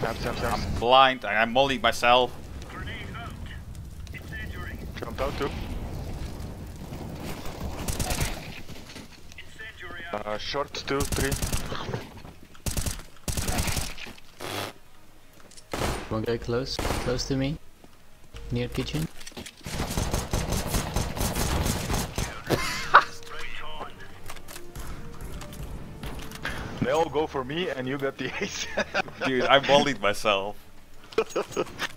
Snap. I'm blind. I'm mollying myself. Jumped out too. Short 2, 3. One guy close to me, near kitchen. They all go for me and you got the ace. Dude, I mollied myself.